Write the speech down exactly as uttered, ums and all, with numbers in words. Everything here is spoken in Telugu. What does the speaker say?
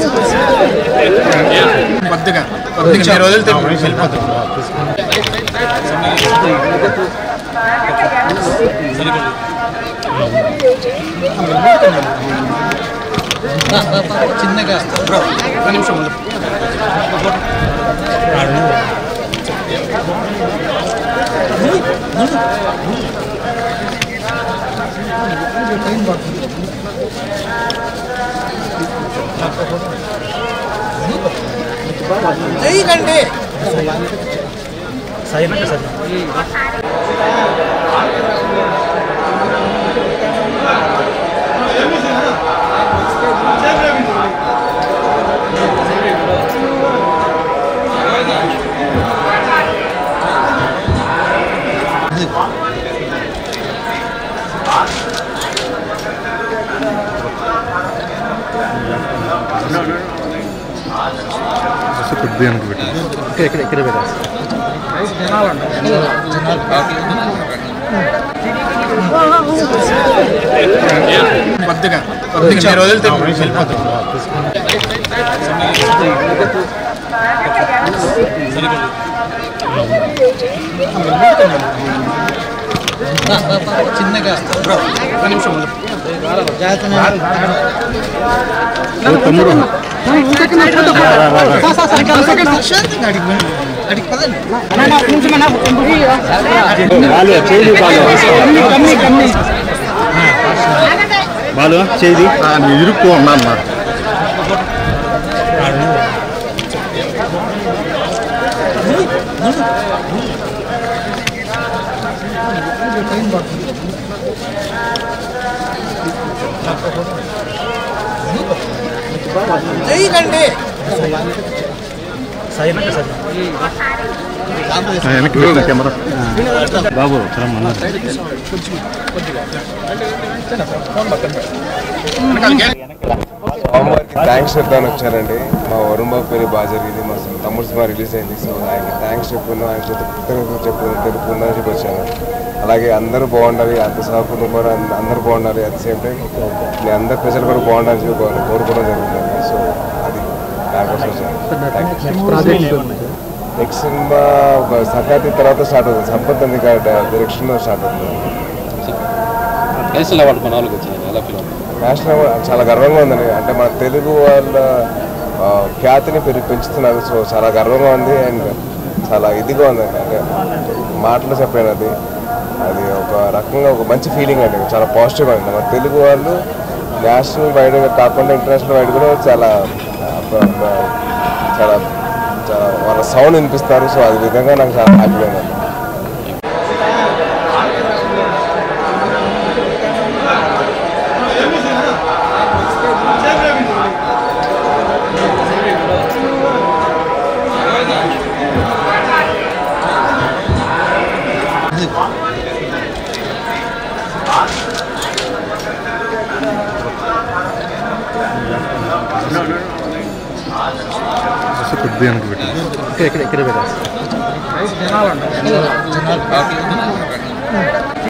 కొద్దిగా కొద్దిగా రోజులు వెళ్ళిపోతాం. చిన్నగా ఒక నిమిషం చేయకండి సైలెంట్ సార్. ఇక్కడ ఇక్కడ పెట్టాలి. కొద్దిగా కొద్దిగా రోజులు వెళ్ళిపోతాం. చిన్నగా ఒక నిమిషం తమ్ముడు బాలు చేది ఇరుక్కో ఉన్నా అన్నమాట. చేయకండి సైలెంట్ సార్. కెమెరా బాబు థ్యాంక్స్ చెప్తాను వచ్చారండి. మా వరుణ్ బాబు పేరు బాగా జరిగింది. మా తమ్ముడు సినిమా రిలీజ్ అయింది. సో ఆయనకి థ్యాంక్స్ చెప్పుకున్నాను, ఆయన కృతజ్ఞతలు చెప్పు తెలుపుకుందని చెప్పి వచ్చాను. అలాగే అందరూ బాగుండాలి, అంత సహకుటుంబాలు అందరూ బాగుండాలి. అట్ ద సేమ్ టైం నేను అందరు ప్రజలు కూడా బాగుండాలని చెప్పి కోరుకోవడం జరుగుతుంది. సో అది దానికోసం వచ్చాను. నెక్స్ట్ సినిమా సంక్రాంతి తర్వాత స్టార్ట్ అవుతుంది. సంపత్ అంది డైరెక్షన్లో స్టార్ట్ అవుతుంది. నేషనల్ అవార్డు మన వాళ్ళకి వచ్చింది. నేషనల్ అవార్డు చాలా గర్వంగా ఉందండి. అంటే మన తెలుగు వాళ్ళ ఖ్యాతిని పెరిగి పెంచుతున్నారు. సో చాలా గర్వంగా ఉంది అండ్ చాలా ఇదిగా ఉందండి. అంటే మాటలు చెప్పాను. అది అది ఒక రకంగా ఒక మంచి ఫీలింగ్ అండి. చాలా పాజిటివ్గా ఉంది. మన తెలుగు వాళ్ళు నేషనల్ వైడ్ కాకుండా ఇంటర్నేషనల్ వైడ్ కూడా చాలా చాలా చాలా వాళ్ళ సౌండ్ వినిపిస్తారు. సో అది విధంగా నాకు చాలా హ్యాపీగా ఉందండి. ఇక్కడ ఇక్కడ పెట్టాలి.